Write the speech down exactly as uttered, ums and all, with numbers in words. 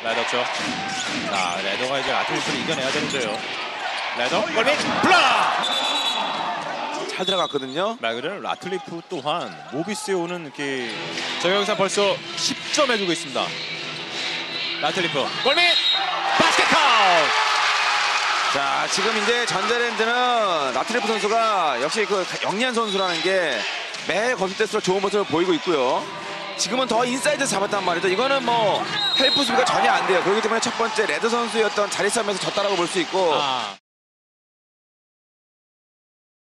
레더죠. 자, 레더가 이제 라틀리프를 이겨내야 되는데요. 레더 골밑 블락. 잘 들어갔거든요. 말 그대로 라틀리프 또한 모비스에 오는 이렇게 저격에서 벌써 십 점 해주고 있습니다. 라틀리프 골밑 바스켓 카운트. 자, 지금 이제 전자랜드는 라틀리프 선수가 역시 그 영리한 선수라는 게 매 거듭 때수록 좋은 모습을 보이고 있고요. 지금은 더 인사이드 잡았단 말이죠. 이거는 뭐 헬프 수비가 전혀 안 돼요. 그렇기 때문에 첫 번째 레드 선수의 어떤 자리 싸움에서 졌다라고 볼 수 있고. 아.